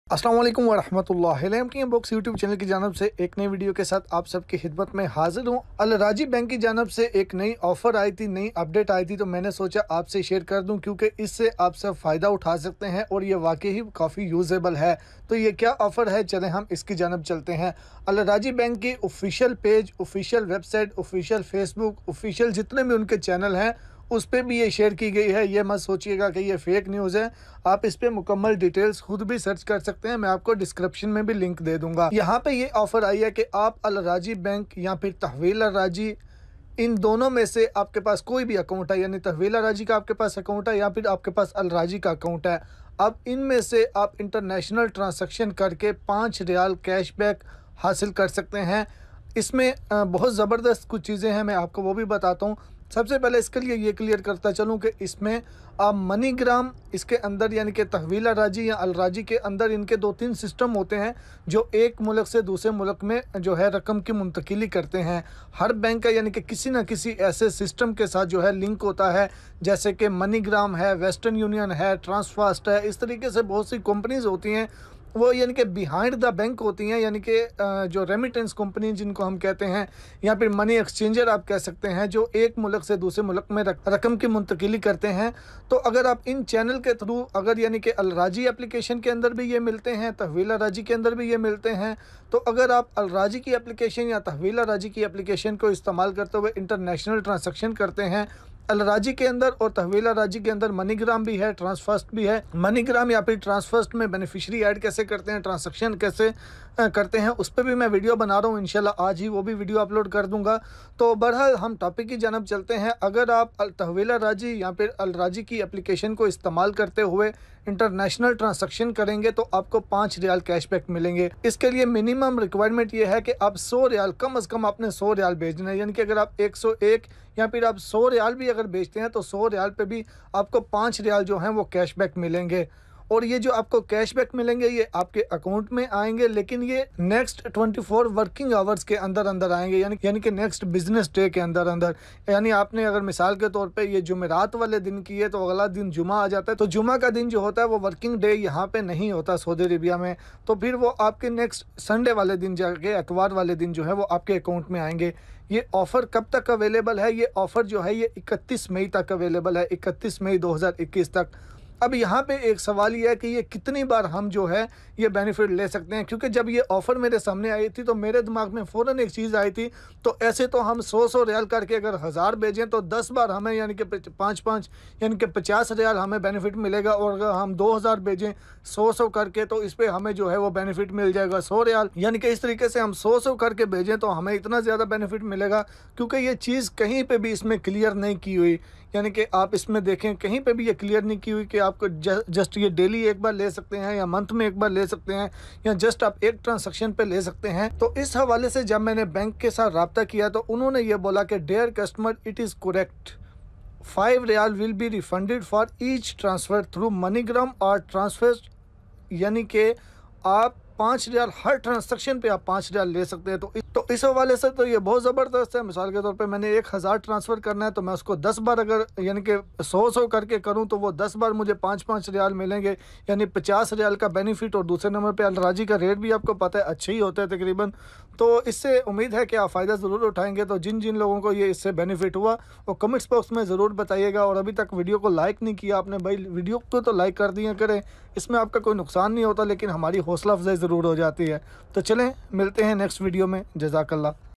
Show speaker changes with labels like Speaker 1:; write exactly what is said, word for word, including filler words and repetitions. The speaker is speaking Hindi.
Speaker 1: अस्सलाम वालेकुम वरहमतुल्लाहि की बॉक्स यूट्यूब चैनल की जानब से एक नई वीडियो के साथ आप सबकी खिदमत में हाजिर हूँ। अल राजी बैंक की जानब से एक नई ऑफ़र आई थी, नई अपडेट आई थी, तो मैंने सोचा आपसे शेयर कर दूं क्योंकि इससे आप सब फ़ायदा उठा सकते हैं और ये वाकई ही काफ़ी यूजेबल है। तो ये क्या ऑफ़र है, चलें हम इसकी जानब चलते हैं। अल राजी बैंक की official page, official website, official Facebook, official जितने भी उनके चैनल हैं उस पर भी ये शेयर की गई है। ये मत सोचिएगा कि ये फेक न्यूज़ है, आप इस पे मुकम्मल डिटेल्स खुद भी सर्च कर सकते हैं। मैं आपको डिस्क्रिप्शन में भी लिंक दे दूंगा। यहाँ पे ये ऑफ़र आई है कि आप अल राजी बैंक या फिर तहवील अल राजी, इन दोनों में से आपके पास कोई भी अकाउंट है, यानी तहवील अल राजी का आपके पास अकाउंट है या फिर आपके पास अल राजी का अकाउंट है, अब इनमें से आप इंटरनेशनल ट्रांसैक्शन करके पाँच रियाल कैशबैक हासिल कर सकते हैं। इसमें बहुत ज़बरदस्त कुछ चीज़ें हैं, मैं आपको वो भी बताता हूँ। सबसे पहले इसके लिए ये क्लियर करता चलूँ कि इसमें आप मनीग्राम, इसके अंदर यानी कि तहवील अल राजी या अल राजी के अंदर इनके दो तीन सिस्टम होते हैं जो एक मुल्क से दूसरे मुल्क में जो है रकम की मुंतकिली करते हैं। हर बैंक का यानी कि किसी न किसी ऐसे सिस्टम के साथ जो है लिंक होता है, जैसे कि मनीग्राम है, वेस्टर्न यूनियन है, ट्रांसफास्ट है। इस तरीके से बहुत सी कंपनीज़ होती हैं, वो यानी कि बिहाइंड द बैंक होती हैं, यानी कि जो रेमिटेंस कंपनी जिनको हम कहते हैं, या फिर मनी एक्सचेंजर आप कह सकते हैं, जो एक मुल्क से दूसरे मुल्क में रकम की मुंतकिली करते हैं। तो अगर आप इन चैनल के थ्रू, अगर यानी कि अल राजी एप्लीकेशन के अंदर भी ये मिलते हैं, तहवील अल राजी के अंदर भी ये मिलते हैं, तो अगर आप अल राजी की एप्लीकेशन या तहवील अल राजी की एप्लीकेशन को इस्तेमाल करते हुए इंटरनेशनल ट्रांजेक्शन करते हैं, अल राजी के अंदर और तहवील अल राजी के अंदर मनीग्राम भी है, ट्रांसफास्ट भी है। मनीग्राम या फिर ट्रांसफास्ट में बेनिफिशियरी ऐड कैसे करते हैं, ट्रांजैक्शन कैसे करते हैं, उस पर भी मैं वीडियो बना रहा हूँ। इंशाल्लाह आज ही वो भी वीडियो अपलोड कर दूंगा। तो बहरहाल हम टॉपिक की जानब चलते हैं। अगर आप तहवील अल राजी या फिर अल राजी की एप्लीकेशन को इस्तेमाल करते हुए इंटरनेशनल ट्रांजैक्शन करेंगे तो आपको पाँच रियाल कैशबैक मिलेंगे। इसके लिए मिनिमम रिक्वायरमेंट ये है कि आप सौ रियाल, कम अज़ कम आपने सौ रियाल भेजना है, यानी कि अगर आप एक सौ एक या फिर आप सौ रियाल भी अगर बेचते हैं तो सौ रियाल पे भी आपको पाँच रियाल जो हैं वो कैशबैक मिलेंगे। और ये जो आपको कैशबैक मिलेंगे ये आपके अकाउंट में आएंगे, लेकिन ये नेक्स्ट चौबीस वर्किंग आवर्स के अंदर अंदर आएंगे, यानी यानी कि नेक्स्ट बिजनेस डे के अंदर अंदर। यानी आपने अगर मिसाल के तौर पे ये जुमेरात वाले दिन की है तो अगला दिन जुमा आ जाता है, तो जुमा का दिन जो होता है वो वर्किंग डे यहाँ पे नहीं होता सऊदी अरेबिया में, तो फिर वो आपके नेक्स्ट संडे वाले दिन जाके, एतवार वाले दिन जो है वो आपके अकाउंट में आएंगे। ये ऑफ़र कब तक अवेलेबल है? ये ऑफ़र जो है ये इकतीस मई तक अवेलेबल है, इकतीस मई दो हज़ार इक्कीस तक। अब यहाँ पे एक सवाल ये है कि ये कितनी बार हम जो है ये बेनिफिट ले सकते हैं, क्योंकि जब ये ऑफ़र मेरे सामने आई थी तो मेरे दिमाग में फ़ौरन एक चीज़ आई थी, तो ऐसे तो हम सौ सौ रियाल करके अगर हज़ार भेजें तो दस बार हमें यानी कि पाँच पाँच यानी कि पचास रियाल हमें बेनिफिट मिलेगा, और अगर हम दो हज़ार भेजें सौ सौ करके तो इस पर हमें जो है वो बेनिफिट मिल जाएगा सौ रियाल। यानी कि इस तरीके से हम सौ सौ करके भेजें तो हमें इतना ज़्यादा बेनिफिट मिलेगा, क्योंकि ये चीज़ कहीं पर भी इसमें क्लियर नहीं की हुई। यानी कि आप इसमें देखें कहीं पे भी ये क्लियर नहीं की हुई कि आपको जस्ट ये डेली एक बार ले सकते हैं या मंथ में एक बार ले सकते हैं या जस्ट आप एक ट्रांजैक्शन पे ले सकते हैं। तो इस हवाले से जब मैंने बैंक के साथ रब्ता किया तो उन्होंने ये बोला कि dear customer, it is correct, five riyal will be refunded for each transfer through MoneyGram और ट्रांसफर, यानी कि आप पाँच रियाल हर ट्रांजैक्शन पे आप पाँच रियाल ले सकते हैं। तो इस, तो इस हवाले से तो ये बहुत ज़बरदस्त है। मिसाल के तौर पे मैंने एक हज़ार ट्रांसफ़र करना है तो मैं उसको दस बार अगर यानी कि सौ सौ करके करूं तो वो दस बार मुझे पाँच पाँच रियाल मिलेंगे, यानी पचास रियाल का बेनिफिट। और दूसरे नंबर पे अल राजी का रेट भी आपको पता है अच्छे ही होते हैं तकरीबन। तो इससे उम्मीद है कि आप फ़ायदा ज़रूर उठाएँगे। तो जिन जिन लोगों को ये इससे बेनिफिट हुआ वो कमेंट्स बॉक्स में ज़रूर बताइएगा। और अभी तक वीडियो को लाइक नहीं किया आपने, भाई वीडियो को तो लाइक कर दिया करें, इसमें आपका कोई नुकसान नहीं होता, लेकिन हमारी हौसला अफजाई ज़रूर हो जाती है। तो चलें मिलते हैं नेक्स्ट वीडियो में। जज़ाकल्लाह।